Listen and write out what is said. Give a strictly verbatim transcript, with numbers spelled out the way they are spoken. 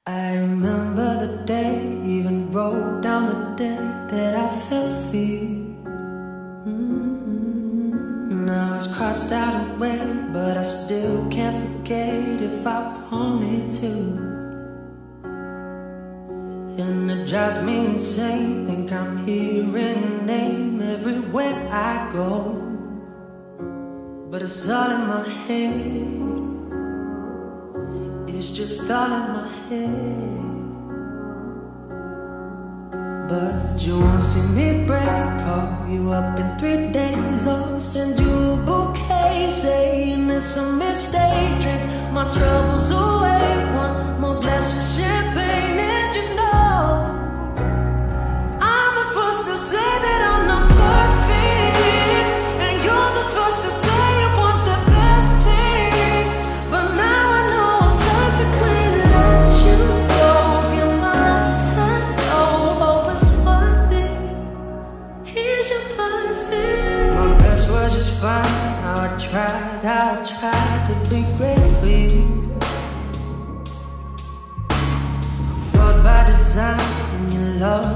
I remember the day, even wrote down the day that I fell for you. mm-hmm. Now it's crossed out and way, but I still can't forget if I wanted to. And it drives me insane, think I'm hearing your name everywhere I go. But it's all in my head, it's just all in my head. But you won't see me break, call you up in three days, or send you a bouquet saying it's a mistake. Drink my troubles away, one more glass of champagne, and you know I'm the first to say that I'm not perfect, and you're the first to say you want the best thing. But now I know I'm perfect when I let you go. You're my last hello, hope it's worth it. Here's your perfect. My best was just fine, how I tried, how I tried to be great for you. Flawed by design, and you love